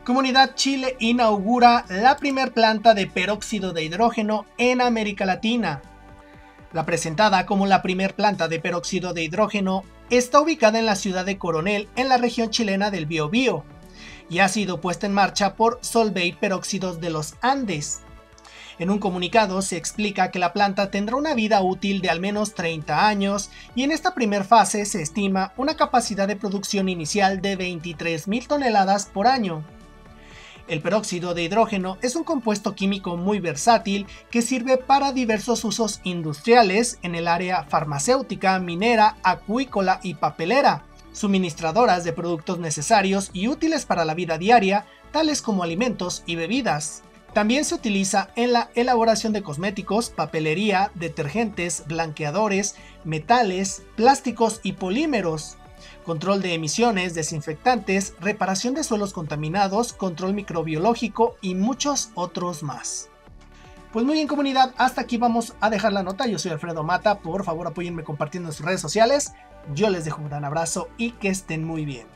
Comunidad Chile inaugura la primer planta de peróxido de hidrógeno en América Latina. La presentada como la primer planta de peróxido de hidrógeno está ubicada en la ciudad de Coronel, en la región chilena del Biobío, y ha sido puesta en marcha por Solvay Peróxidos de los Andes. En un comunicado se explica que la planta tendrá una vida útil de al menos 30 años y en esta primera fase se estima una capacidad de producción inicial de 23.000 toneladas por año. El peróxido de hidrógeno es un compuesto químico muy versátil que sirve para diversos usos industriales en el área farmacéutica, minera, acuícola y papelera, suministradoras de productos necesarios y útiles para la vida diaria, tales como alimentos y bebidas. También se utiliza en la elaboración de cosméticos, papelería, detergentes, blanqueadores, metales, plásticos y polímeros, control de emisiones, desinfectantes, reparación de suelos contaminados, control microbiológico y muchos otros más. Pues muy bien, comunidad, hasta aquí vamos a dejar la nota. Yo soy Alfredo Mata, por favor apóyenme compartiendo en sus redes sociales. Yo les dejo un gran abrazo y que estén muy bien.